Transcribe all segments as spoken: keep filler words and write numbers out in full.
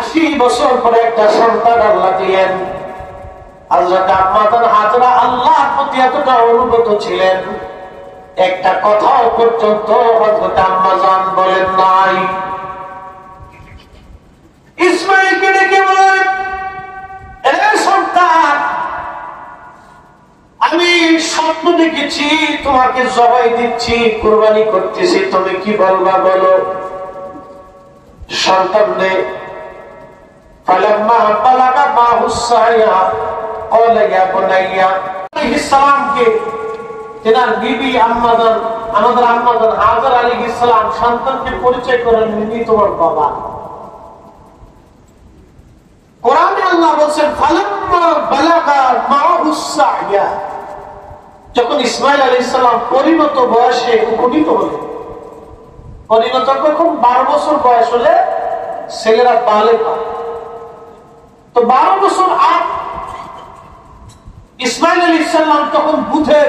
আশি বছর পরে একটা সন্তান আল্লাহ দিলেন। হযরত আম্মা হাজরা আল্লাহর প্রতি এতটা অনুগত ছিলেন, একটা কথাও পর্যন্ত হযরত আম্মা জান বলেন নাই। ইসমাঈলকে ডেকে বলেন, এ সন্তান, আমি স্বপ্ন দেখেছি তোমাকে জবাই দিচ্ছি, কুরবানি করতেছি, তুমি কি বলবা বলো। সন্তানরে ফালাম্মা বালাগা মাহুসায়া ক্বালা ইয়া বুনাইয়া আলাইহিস সালামকে তেনার বিবি আম্মাজান, আমাদের আম্মাজান হাজরা আলাইহিস সালাম সন্তানকে পরিচয় করেন, ইনি তোমার বাবা। কোরআনে আল্লাহ বলেন ফালাম্মা বালাগা মাহুসায়া, যখন ইসমাঈল আলাইহিস সালাম পরিণত বয়সে উপনীত হলেন। পরিণত কখন? বারো বছর বয়স হলে ছেলেরা বালেগ হয়। তো বারো বছর আগ ইসমাঈল আলাইহিস সালাম তখন বুঝে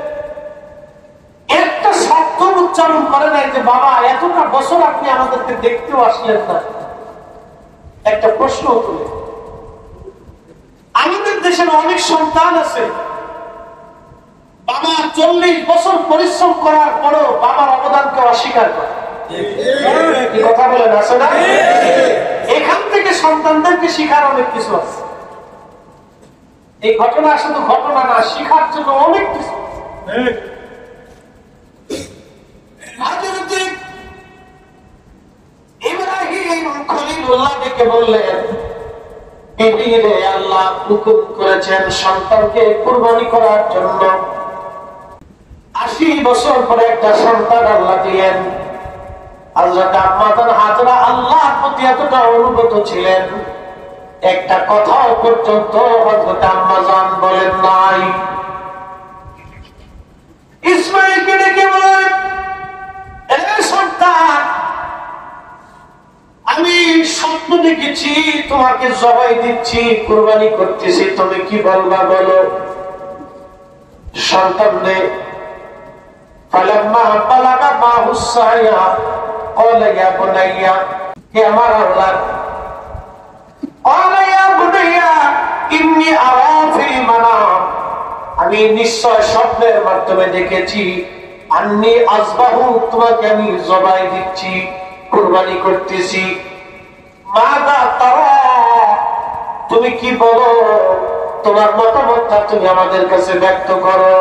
একটা শব্দ উচ্চারণ করে নাই যে বাবা এতটা বছর আপনি আমাদেরকে দেখতেও আসলেন না। একটা প্রশ্ন তুলে, আমাদের দেশের অনেক সন্তান আছে, বাবা চল্লিশ বছর পরিশ্রম করার পরও বাবার অবদানকে অস্বীকার করে। কথা বলেন, আছে না? এখান থেকে সন্তানদেরকে শিখার অনেক কিছু আছে। এই ঘটনা শুধু ঘটনা না, শিখার জন্য অনেক কিছু। ইব্রাহিম খলিলুল্লাহ ডেকে বললেন, আল্লাহ হুকুম করেছেন সন্তানকে কুরবানি করার জন্য। আশি বছর পরে একটা সন্তান আল্লাহ দিলেন। হযরত আম্মা হাজরা আল্লাহর প্রতি এতটা অনুগত ছিলেন, একটা কথাও পর্যন্ত হযরত আম্মা জান বলেন নাই। ইসমাঈলকে ডেকে বলেন, এ সন্তান, আমি স্বপ্ন দেখেছি তোমাকে জবাই দিচ্ছি, কুরবানি করতেছি, তুমি কি বলবা বলো। সন্তানরে ফালাম্মা বালাগা মাহুসায়া ক্বালা ইয়া বুনাইয়া, হে আমার আওলাদ, ক্বালা ইয়া বুনাইয়া ইন্নী আরা ফিল মানাম, আমি নিশ্চয় স্বপ্নের মাধ্যমে দেখেছি, আন্নী আযবাহু, তোমাকে আমি জবাই দিচ্ছি, কুরবানি করতেছি। মাযা তারা, তুমি কি বলো, তোমার মতামতটা তুমি আমাদের কাছে ব্যক্ত করো।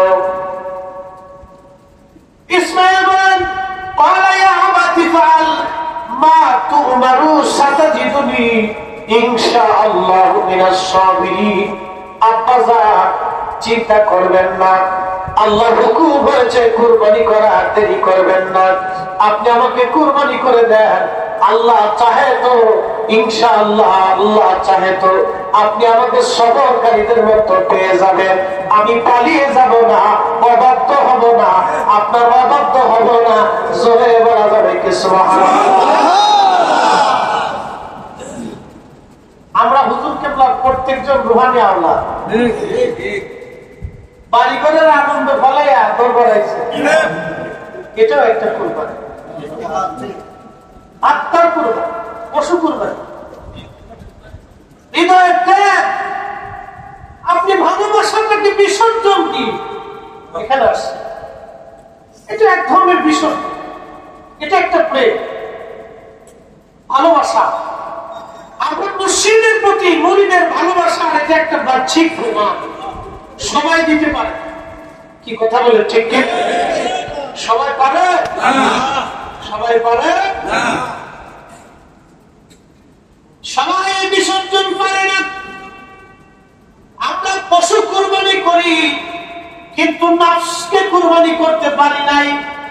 ইসমাঈল বলেন, ক্বালা ইয়া আবাতি ফাআল মা তু'মারু সাতাজিদুনি ইনশাআল্লাহু মিনাস সাবিরিন। আব্বা যান, চিন্তা করবেন না, আল্লাহ হুকুম হয়েছে কুরবানি করা, দেরি করবেন না, আপনি আমাকে কুরবানি করে দেন। আল্লাহ চাহে তো ইনশাআল্লাহ, আল্লাহ চাহে তো আপনি আমাকে সবরকারীদের মতো পেয়ে যাবেন। আমি পালিয়ে যাব না, অবাধ্য হব না, আপনার অবাধ্য হব না। জোরে বলা যাবে কি সুবহানাল্লাহ। আমরা হুজুর কেবলার প্রত্যেকজন রুহানি আওলাদ, বাড়িঘরের আনন্দ ফলাইয়া দরবারাইছে, এটাও একটা কুরবানি, আত্মার কুরবানি, পশু কুরবানি, হৃদয়ের ত্যাগ। আপনি ভালোবাসাটাকে বিসর্জন দিন এখানে আসছে, এটা এক ধরনের বিসর্জন, এটা একটা প্রেম, ভালোবাসা। আপনার মুর্শিদের প্রতি মুরিদের ভালোবাসা, এটা একটা বাহ্যিক প্রমাণ, সবাই দিতে পারে। কি কথা বলে ঠিক কি? সবাই পারে? সবাই পারে? সবাই বিসর্জন পারে না। আমরা পশু কুরবানি করি, কিন্তু নফসকে কুরবানি করতে পারি নাই।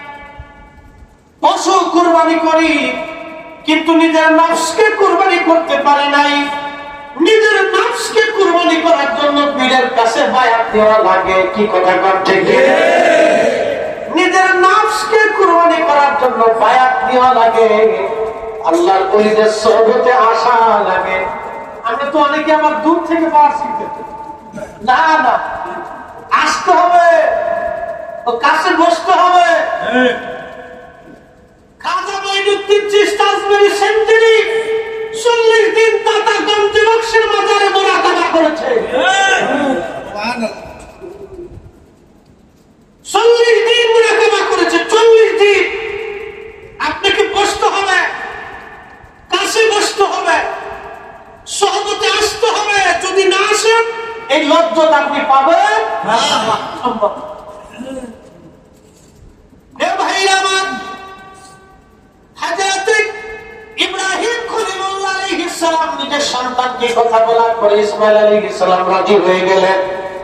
পশু কুরবানি করি, কিন্তু নিজের নফসকে কুরবানি করতে পারি নাই। নিজের নফসকে কুরবানি করার জন্য পীরের কাছে বায়াত দেওয়া লাগে। কি কথা বলতে কি? নিজের নফসকে কুরবানি করার জন্য বায়াত দেওয়া লাগে, আল্লাহর ওলিদের সোহবতে আসা লাগে। আমরা তো অনেকে আবার দূর থেকে পাওয়ার শিখতে, না না, আসতে হবে, ও কাছে বসতে হবে। খাজা মঈনুদ্দিন চিশতি আজমেরী সেঞ্চুরি চল্লিশ দিন করেছে। চল্লিশ দিন মুরাকাবা করেছে, চল্লিশ দিন। আপনাকে বসতে হবে, কাছে বসতে হবে, সহবতে আসতে হবে। যদি না আসেন এই লজ্জা আপনি পাবেন না। সম্ভব ভাইরা আমার, হযরত ইব্রাহিম খলিলুল্লাহ আলাইহিস সালাম নিজের সন্তানকে কথা বলার পরে ইসমাঈল আলাইহিস সালাম রাজি হয়ে গেলেন।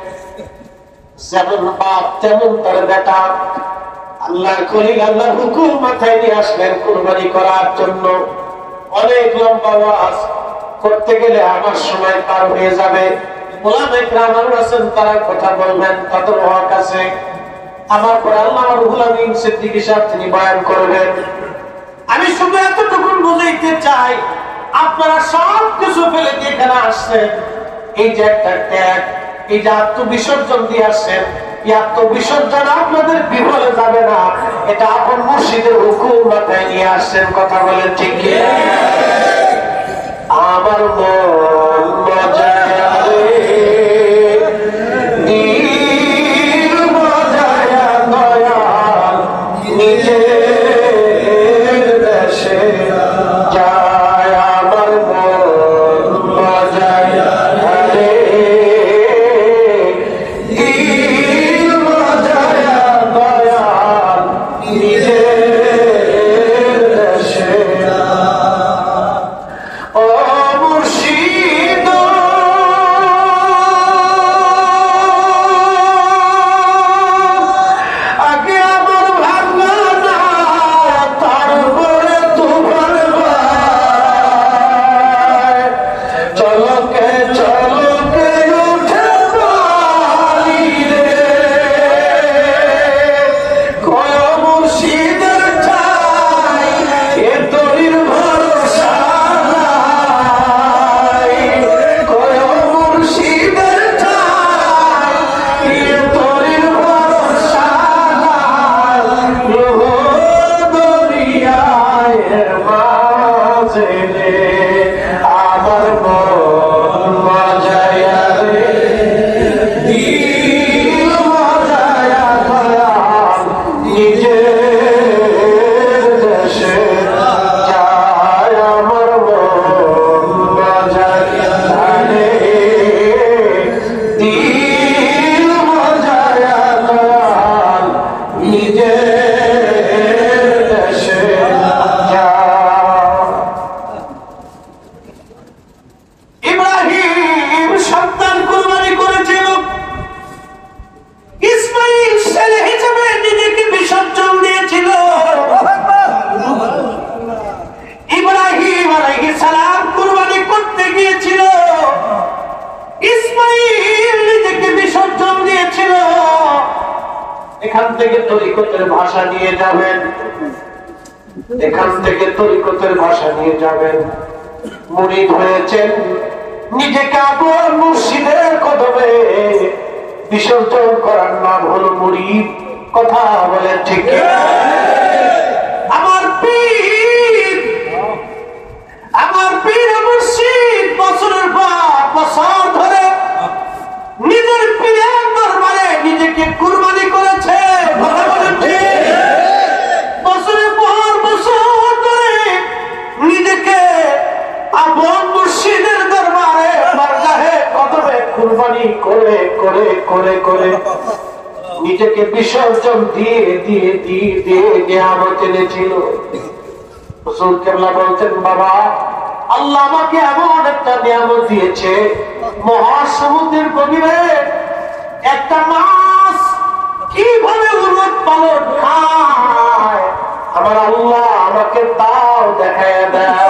যেমন বাপ তেমন তার বেটা। আল্লাহর খলিল আল্লাহর হুকুম মাথায় নিয়ে আসলেন কুরবানি করার জন্য। অনেক লম্বা ওয়াজ করতে গেলে আমার সময় পার হয়ে যাবে। ওলামায়ে কেরাম আছেন, তারা কথা বলবেন, তাদের হক আছে। আমার পরে আল্লাহ রুহুল আমিন সিদ্দিকী সাহেব তিনি বয়ান করবেন। আমি শুধু এতটুকু বুঝাইতে চাই, আপনারা সব কিছু ফেলে দিয়ে এখানে আসছেন। এই যে একটা ত্যাগ, এই যে আত্মবিসর্জন দিয়ে আসছেন, এই আত্মবিসর্জন আপনাদের বিফলে যাবে না। এটা আপন মুর্শিদের হুকুম মাথায় নিয়ে আসছেন। কথা বলেন ঠিক কি? আমার মন মজায় এখান থেকে তরিকতের ভাষা নিয়ে যাবেন, এখান থেকে তরিকতের ভাষা নিয়ে যাবেন। মুরিদ হয়েছেন, নিজেকে আপন মুর্শিদের কদমে বিসর্জন করার নাম হলো মুরিদ। কথা বলেন ঠিক? আমার পীর, আমার পীর মুর্শিদ বছরের পর বছর ধরে নিজের পীরের দরবারে নিজেকে কুরবানি করেছে। বছরের পর বছর ধরে নিজেকে আপন মুর্শিদের দরবারে বারগাহে কদমে কুরবানি করে করে করে করে নিজেকে বিসর্জন দিয়ে দিয়ে দিয়ে দিয়ে নিয়ামত এনেছিল। রাসূল কেবলা বলতেন, বাবা আল্লাহ আমাকে এমন একটা নিয়ামত দিয়েছে, মহাসমুদ্রের গভীরে একটা মাছ কিভাবে উলট পালট খায়, আমার আল্লাহ আমাকে তাও দেখায় দেয়।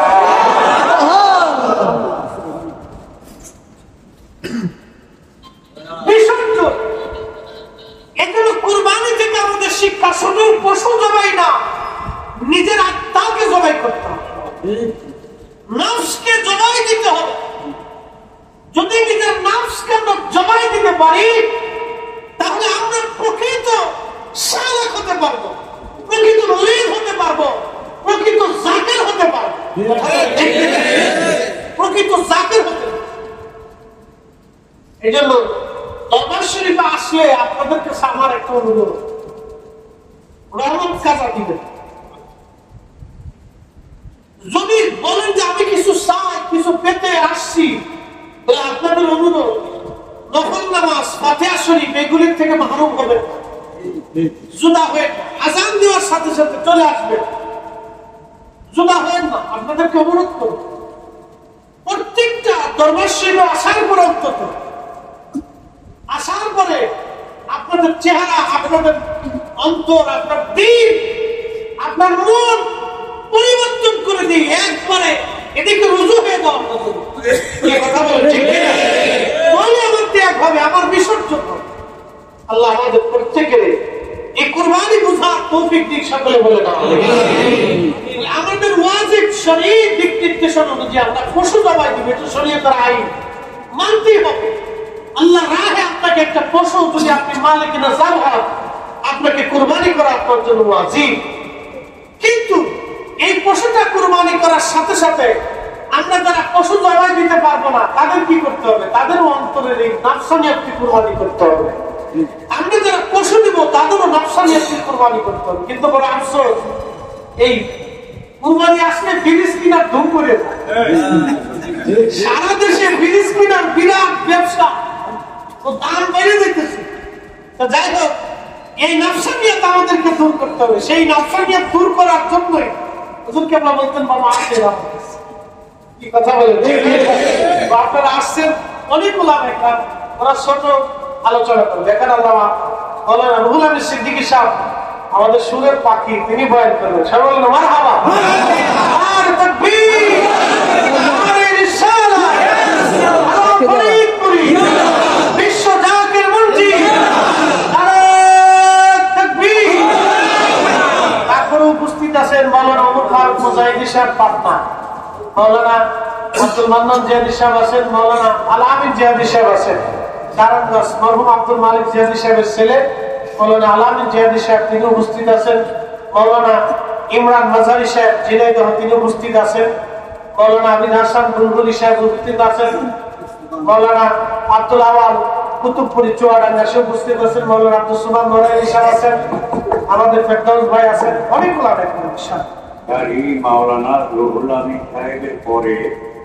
বিসর্জন এগুলো কুরবানি থেকে আমাদের শিক্ষা। শুধু পশু জবাই না, নিজের আত্মাকে জবাই করতে হবে, নফসকে জবাই দিতে হবে। যদি নিজের নফসকে আমরা জবাই দিতে পারি, তাহলে আমরা প্রকৃত সালেক হতে পারবো, প্রকৃত মুরিদ হতে পারবো, প্রকৃত জাকির হতে পারবো। প্রকৃত জাকির হতে এই জন্য দরবার শরীফে আসলে আপনাদের কাছে আমার একটা অনুরোধ, রহমত কাজা দিবেন। যদি বলেন যে আমি কিছু চাই, কিছু পেতে আসছি, তাহলে আপনাদের অনুরোধ নফল নামাজ, ফাতিহা শরীফ এগুলির থেকে মাহরুম হবেন, জুদা হয়ে আজান দেওয়ার সাথে সাথে চলে আসবেন, জুদা হবেন না। আপনাদেরকে অনুরোধ করব, প্রত্যেকটা দরবার শরীফে আসার পর অন্তত আসার পরে আপনাদের চেহারা, আপনাদের অন্তর, আপনার দিন, আপনার মন পরিবর্তন করে দিই একবারে, এদিকে রুজু হয়ে যাওয়া কথা বলে ঠিক বলে আমার ত্যাগ হবে, আমার বিসর্জন হবে। আল্লাহ আমাদের প্রত্যেকের এই কুরবানি বুঝার তৌফিক দিক সকলে বলে দাও। আমাদের ওয়াজিব শরীয়ত দিক নির্দেশন অনুযায়ী আমরা পশু জবাই দিব, এটা শরীয়তের আইন, মানতেই হবে। আল্লাহ রাহে আপনাকে একটা পশু যদি আপনি মালিক না জান হন, আপনাকে কুরবানি করা আপনার জন্য ওয়াজিব। কিন্তু এই পশুটা কুরবানি করার সাথে সাথে আমরা যারা পশু জবাই দিতে পারবো না, তাদের কি করতে হবে? তাদেরও অন্তরের এই নাফসানিয়াতকে কুরবানি করতে হবে। আমরা যারা পশু দিব তাদেরও নাফসানিয়াতকে কুরবানি করতে হবে। কিন্তু বড় আফসোস, এই কুরবানি আসলে ফিরিস কিনার ধুম করে যায়। সারা দেশে ফিরিস কিনার বিরাট ব্যবসা, ও দাম বেড়ে যেতেছে। তো যাই হোক, এই নাফসানিয়াত আমাদেরকে দূর করতে হবে। সেই নাফসানিয়াত দূর করার জন্যই হুজুরকে আমরা বলতেন, বাবা আসেন, কি কথা বলেন? আপনারা আসছেন, অনেক ওলামা একরাম, ওরা ছোট আলোচনা করে দেখেন। আল্লামা মাওলানা রুহুল আমিন সিদ্দিকী সাহেব আমাদের সুরের পাখি, তিনি বয়ান করবেন। সবাই বলেন মারহাবা, নারে তাকবীর, নারে রিসালাত, আল্লাহু ফরিদপুরি, বিশ্ব জাকির মুন্সি, নারে তাকবীর। তারপরে উপস্থিত আছেন মাওলানা ওমর ফারুক মুজাহিদি সাহেব পাটনা, মাওলানা আব্দুল মান্নান জিয়াদি সাহেব আছেন, মাওলানা আল আমিন জিয়াদি সাহেব আছেন নারায়ণগঞ্জ, মরহুম আব্দুল মালিক জিয়াদি সাহেবের ছেলে মাওলানা আল আমিন জিয়াদি সাহেব তিনি উপস্থিত আছেন, মাওলানা ইমরান মাজারি সাহেব ঝিনাইদহ তিনি উপস্থিত আছেন, মাওলানা আবিদ হাসান বুলবুলি সাহেব উপস্থিত আছেন, মাওলানা আব্দুল আওয়াল কুতুবপুরি চুয়াডাঙ্গা সে উপস্থিত আছেন, মাওলানা আব্দুল সুবহান নোরাইনি সাহেব আছেন, আমাদের ফেরদৌস ভাই আছেন, অনেকগুলো আছেন। মাওলানা রুহুল আমিন সাহেবের পরে